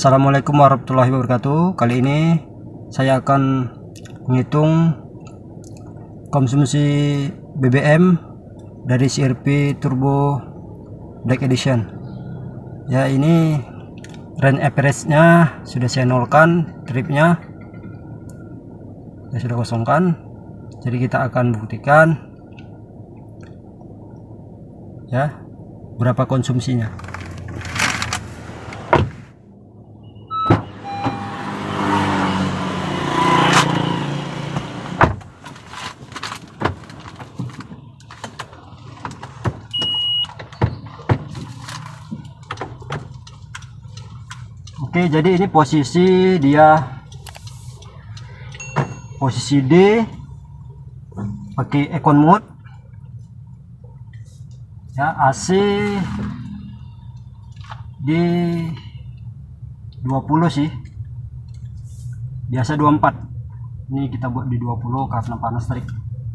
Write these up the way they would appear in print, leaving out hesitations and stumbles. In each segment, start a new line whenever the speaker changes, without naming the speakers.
Assalamualaikum warahmatullahi wabarakatuh. Kali ini saya akan menghitung konsumsi BBM dari CRV Turbo Black Edition. Ya, ini range average-nya sudah saya nolkan, tripnya saya sudah kosongkan. Jadi kita akan buktikan ya berapa konsumsinya. Oke, jadi ini posisi dia, posisi D pakai econ mode ya, AC di 20 sih, biasa 24, ini kita buat di 20 karena panas terik.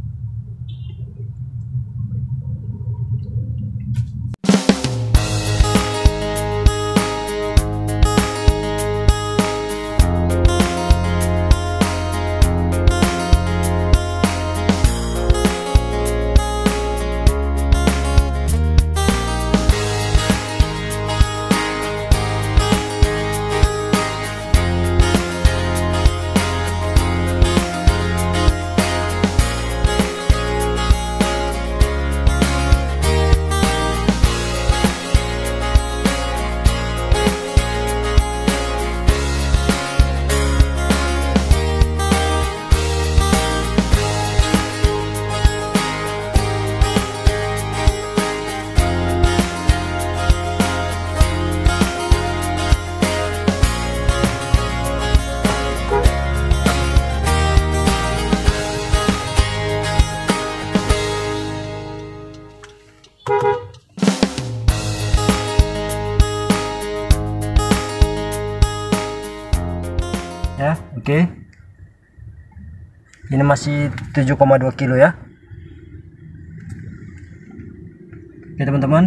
Ya, oke. Ini masih 7,2 kilo ya. Oke teman-teman.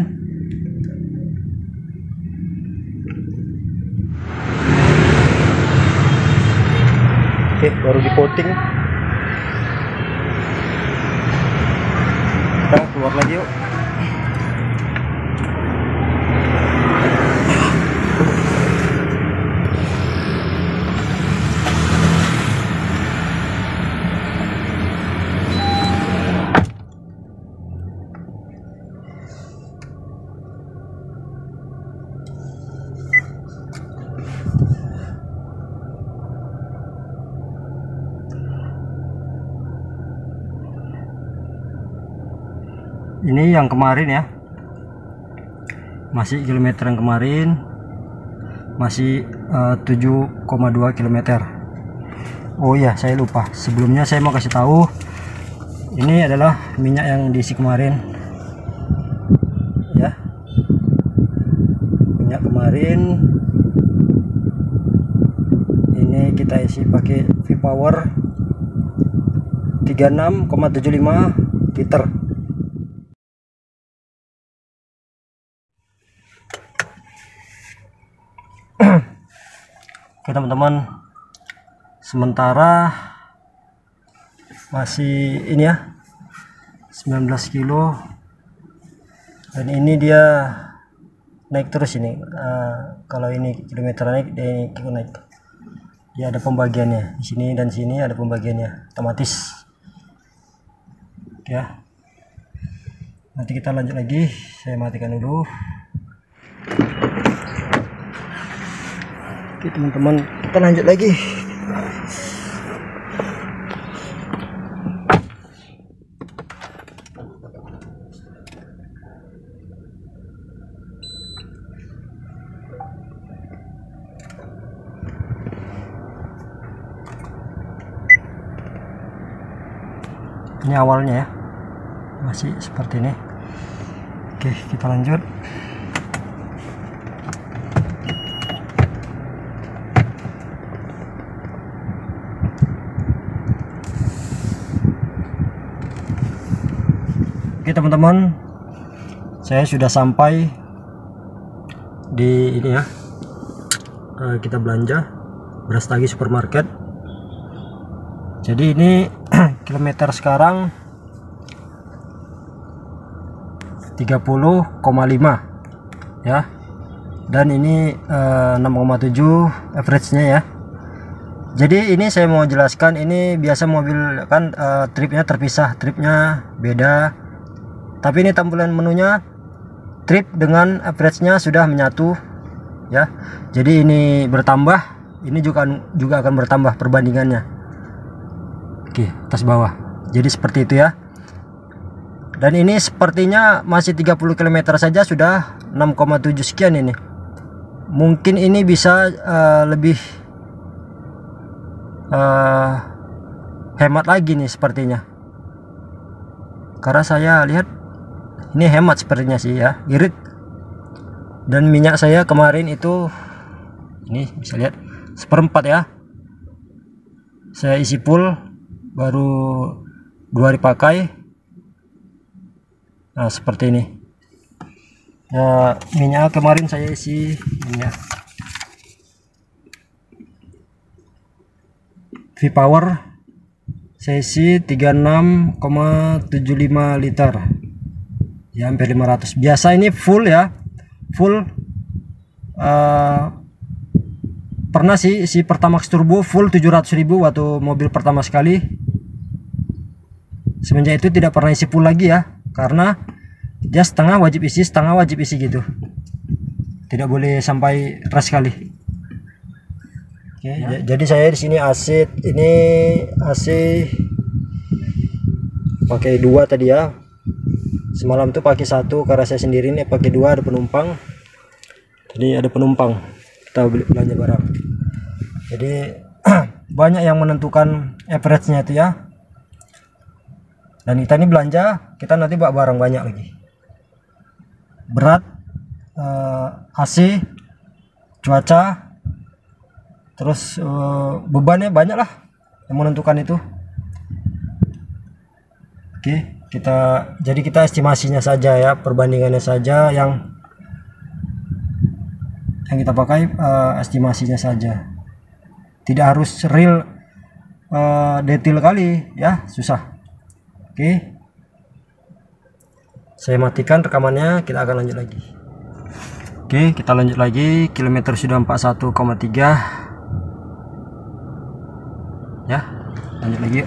Oke, baru di coating. Kita keluar lagi yuk. Ini yang kemarin ya, masih kilometer yang kemarin masih 7,2 km. Oh ya, saya lupa, sebelumnya saya mau kasih tahu, ini adalah minyak yang diisi kemarin ya, minyak kemarin ini kita isi pakai V-Power 36,75 liter. Oke teman-teman, sementara masih ini ya 19 kilo, dan ini dia naik terus ini. Kalau ini kilometer naik, dia ini naik. Dia ada pembagiannya di sini dan sini, ada pembagiannya otomatis ya. Nanti kita lanjut lagi, saya matikan dulu. Oke teman-teman, kita lanjut lagi. Ini awalnya ya, masih seperti ini. Oke, kita lanjut. Oke teman-teman, saya sudah sampai di ini ya, kita belanja beras tagi supermarket. Jadi ini kilometer sekarang 30,5 ya, dan ini 6,7 average-nya ya. Jadi ini saya mau jelaskan, ini biasa mobil kan tripnya terpisah, tripnya beda, tapi ini tampilan menunya trip dengan average-nya sudah menyatu ya. Jadi ini bertambah, ini juga akan bertambah perbandingannya. Oke, atas bawah. Jadi seperti itu ya. Dan ini sepertinya masih 30 km saja sudah 6,7 sekian ini. Mungkin ini bisa lebih hemat lagi nih sepertinya. Karena saya lihat ini hemat sepertinya sih ya, irit. Dan minyak saya kemarin itu, ini bisa lihat 1/4 ya. Saya isi full baru 2 hari pakai. Nah seperti ini ya, minyak kemarin saya isi minyak V-Power, saya isi 36,75 liter ya, hampir 500. Biasa ini full ya, full pernah sih isi Pertamax Turbo full 700.000 waktu mobil pertama sekali. Semenjak itu tidak pernah isi full lagi ya, karena dia setengah wajib isi, setengah wajib isi gitu, tidak boleh sampai ras sekali. Oke, ya. Jadi saya di sini AC, ini AC pakai 2 tadi ya. Semalam tuh pakai 1 karena saya sendiri, nih pakai 2, ada penumpang. Jadi ada penumpang, kita belanja barang. Jadi banyak yang menentukan average-nya itu ya. Dan kita ini belanja, kita nanti bawa barang banyak lagi. Berat, AC, cuaca, terus bebannya banyak lah yang menentukan itu. Oke, jadi kita estimasinya saja ya, perbandingannya saja yang kita pakai, estimasinya saja. Tidak harus real detail kali ya, susah. Oke, saya matikan rekamannya, kita akan lanjut lagi. Oke, kita lanjut lagi. Kilometer sudah 41,3 ya, lanjut lagi yuk.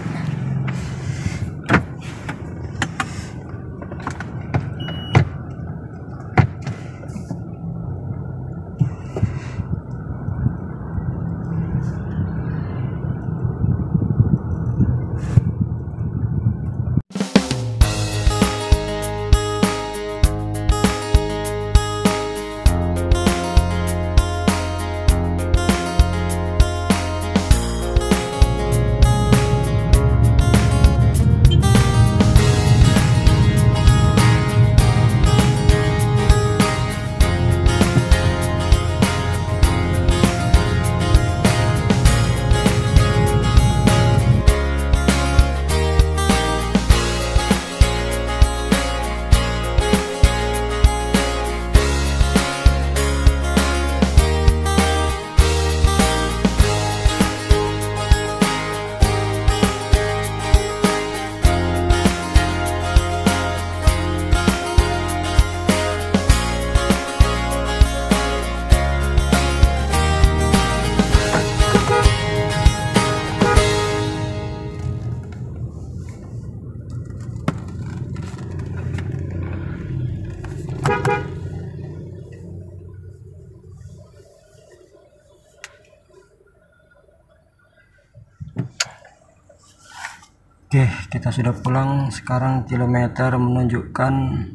Oke, kita sudah pulang. Sekarang kilometer menunjukkan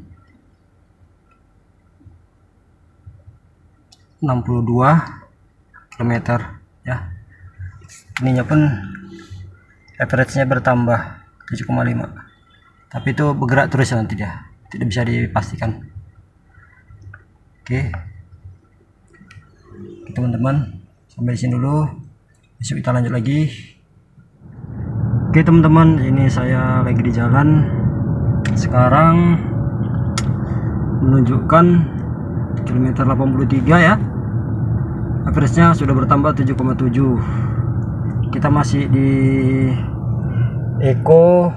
62 km ya. Ininya pun average-nya bertambah 7,5. Tapi itu bergerak terus nanti, dia tidak bisa dipastikan. Oke, teman-teman, sampai di sini dulu. Besok kita lanjut lagi. Oke teman-teman, ini saya lagi di jalan. Sekarang menunjukkan kilometer 83 ya. average-nya sudah bertambah 7,7. Kita masih di Eco,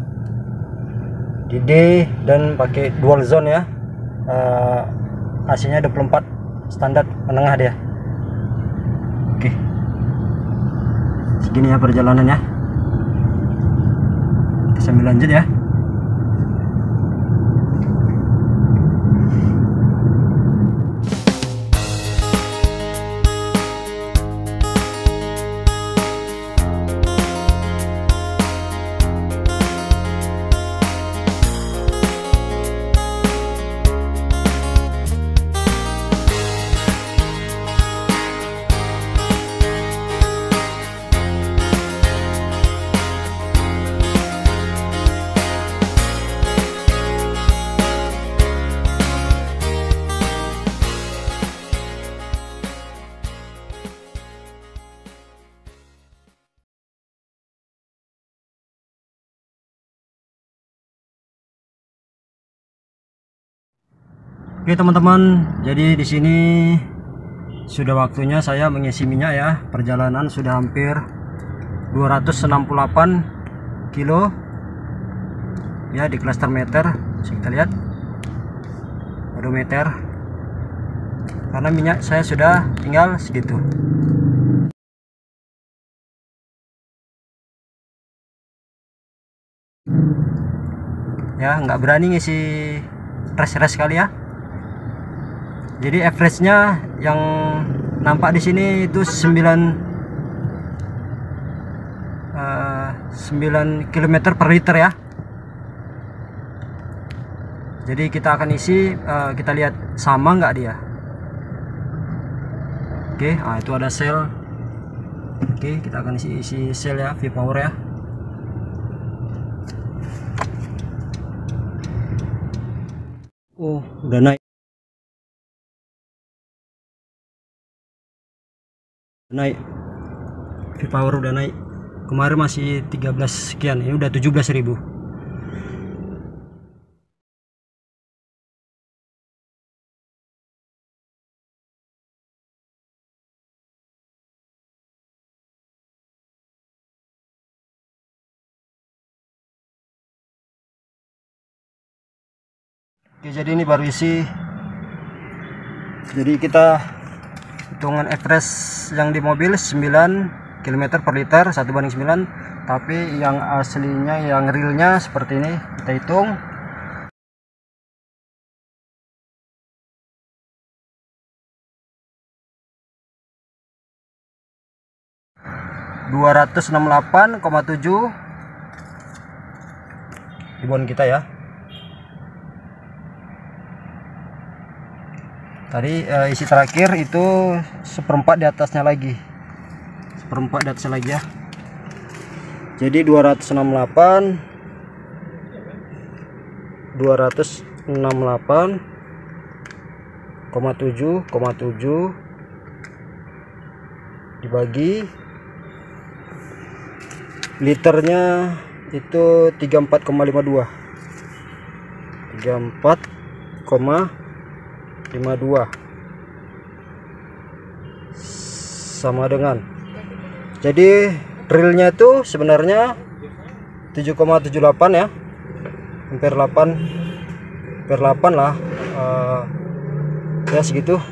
di D, dan pakai dual zone ya. AC-nya 24 standar menengah dia. Oke, segini ya perjalanannya. Kita sambil lanjut ya. Oke teman-teman, jadi di sini sudah waktunya saya mengisi minyak ya. Perjalanan sudah hampir 268 kilo ya di cluster meter. Bisa kita lihat odometer, karena minyak saya sudah tinggal segitu. Ya, nggak berani ngisi res kali ya. Jadi average-nya yang nampak di sini itu 9 km per liter ya. Jadi kita akan isi, kita lihat sama nggak dia. Oke, itu ada sel. Oke, kita akan isi sel ya, V-Power ya. Oh, udah naik. V-Power udah naik. Kemarin masih 13 sekian, ini udah 17.000. Oke, jadi ini baru isi. Jadi kita hitungan average yang di mobil 9 km per liter 1:9, tapi yang aslinya, yang realnya seperti ini. Kita hitung ,268,7 di bon kita ya. Tadi isi terakhir itu seperempat di atasnya lagi, ya. Jadi 268,7 dibagi liternya itu 34,52 sama dengan, jadi realnya itu sebenarnya 7,78 ya, hampir 8 lah, ya segitu.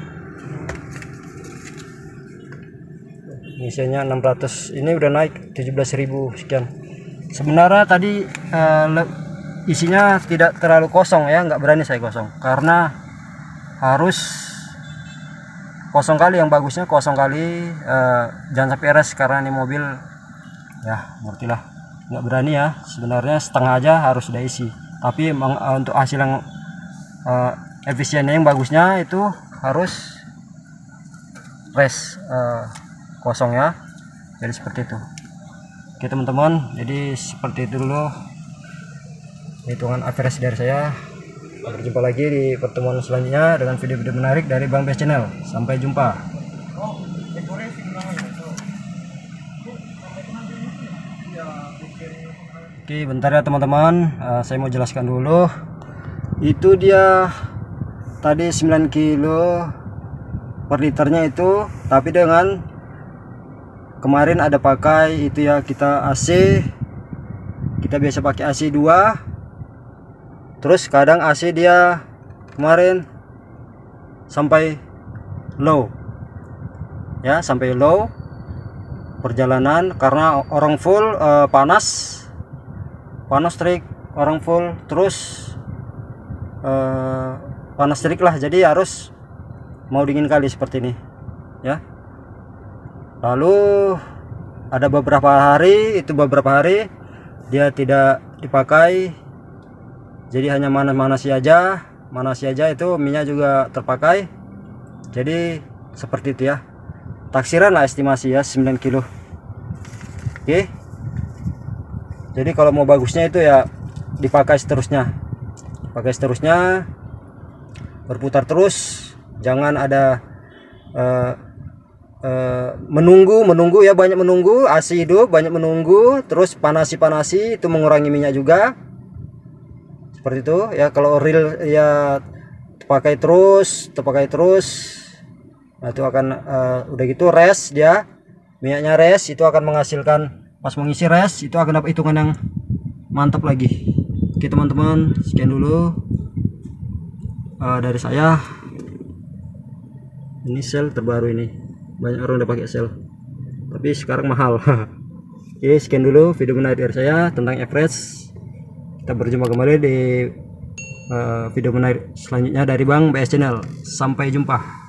Isinya 600, ini udah naik 17.000 sekian. Sebenarnya tadi isinya tidak terlalu kosong ya, nggak berani saya kosong, karena harus kosong kali, yang bagusnya kosong kali, jangan sampai res, karena ini mobil ya ngerti lah, nggak berani ya. Sebenarnya setengah aja harus sudah isi, tapi untuk hasil yang efisiennya, yang bagusnya itu harus res kosong ya. Jadi seperti itu. Oke teman-teman, jadi seperti itu dulu hitungan average dari saya. Berjumpa lagi di pertemuan selanjutnya dengan video-video menarik dari Bang Bes Channel. Sampai jumpa. Oke, bentar ya teman-teman, saya mau jelaskan dulu. Itu dia tadi 9 kilo per liternya itu, tapi dengan kemarin ada pakai itu ya, kita AC, kita biasa pakai AC 2, terus kadang AC dia kemarin sampai low ya, sampai low perjalanan karena orang full panas terik, orang full terus panas terik lah, jadi harus mau dingin kali seperti ini ya. Lalu ada beberapa hari dia tidak dipakai, jadi hanya manasi aja itu minyak juga terpakai, jadi seperti itu ya, taksiran lah estimasi ya 9 kilo. Oke, jadi kalau mau bagusnya itu ya dipakai seterusnya, berputar terus, jangan ada menunggu ya, banyak menunggu, AC hidup banyak menunggu, terus panasi itu mengurangi minyak juga, seperti itu ya. Kalau real ya terpakai terus, nah itu akan udah gitu res, dia minyaknya res, itu akan menghasilkan, pas mengisi res itu akan dapat hitungan yang mantap lagi. Oke teman-teman, sekian dulu dari saya. Ini sel terbaru ini, banyak orang udah pakai sel tapi sekarang mahal. Oke, sekian dulu video menarik dari saya tentang average. Kita berjumpa kembali di video menarik selanjutnya dari Bang BS Channel. Sampai jumpa.